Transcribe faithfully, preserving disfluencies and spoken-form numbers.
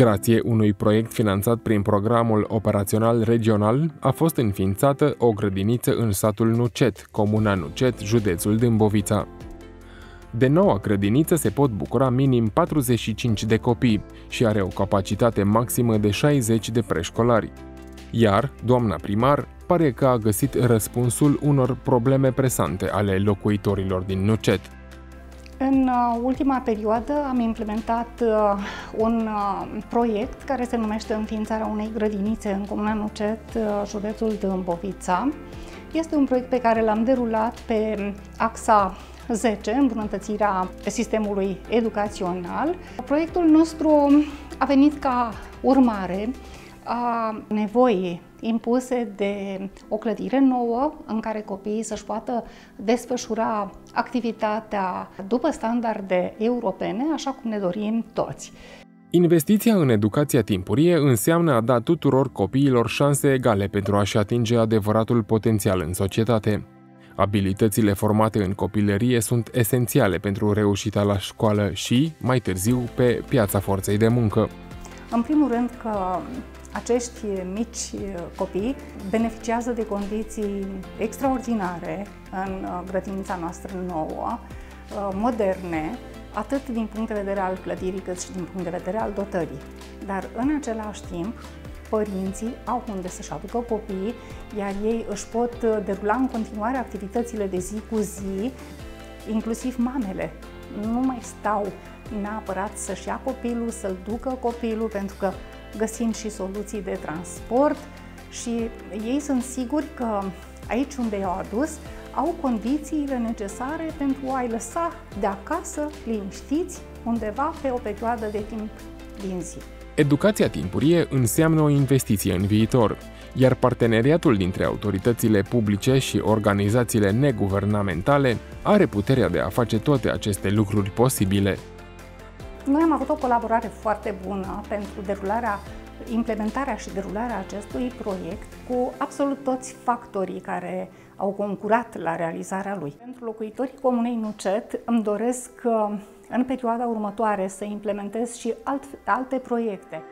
Grație unui proiect finanțat prin programul operațional regional, a fost înființată o grădiniță în satul Nucet, comuna Nucet, județul Dâmbovița. De noua grădiniță se pot bucura minim patruzeci și cinci de copii și are o capacitate maximă de șaizeci de preșcolari. Iar doamna primar pare că a găsit răspunsul unor probleme presante ale locuitorilor din Nucet. În ultima perioadă am implementat un proiect care se numește înființarea unei grădinițe în comuna Nucet, județul Dâmbovița. Este un proiect pe care l-am derulat pe axa zece, îmbunătățirea sistemului educațional. Proiectul nostru a venit ca urmare a nevoii impuse de o clădire nouă în care copiii să-și poată desfășura activitatea după standarde europene, așa cum ne dorim toți. Investiția în educația timpurie înseamnă a da tuturor copiilor șanse egale pentru a-și atinge adevăratul potențial în societate. Abilitățile formate în copilărie sunt esențiale pentru reușita la școală și, mai târziu, pe piața forței de muncă. În primul rând că acești mici copii beneficiază de condiții extraordinare în grădinița noastră nouă, moderne, atât din punct de vedere al clădirii, cât și din punct de vedere al dotării. Dar în același timp, părinții au unde să-și aducă copiii, iar ei își pot derula în continuare activitățile de zi cu zi, inclusiv mamele. Nu mai stau neapărat să-și ia copilul, să-l ducă copilul, pentru că găsim și soluții de transport și ei sunt siguri că aici unde i-au adus au condițiile necesare pentru a-i lăsa de acasă liniștiți undeva pe o perioadă de timp din zi. Educația timpurie înseamnă o investiție în viitor, iar parteneriatul dintre autoritățile publice și organizațiile neguvernamentale are puterea de a face toate aceste lucruri posibile. Noi am avut o colaborare foarte bună pentru derularea, implementarea și derularea acestui proiect cu absolut toți factorii care au concurat la realizarea lui. Pentru locuitorii comunei Nucet îmi doresc în perioada următoare să implementez și alt, alte proiecte.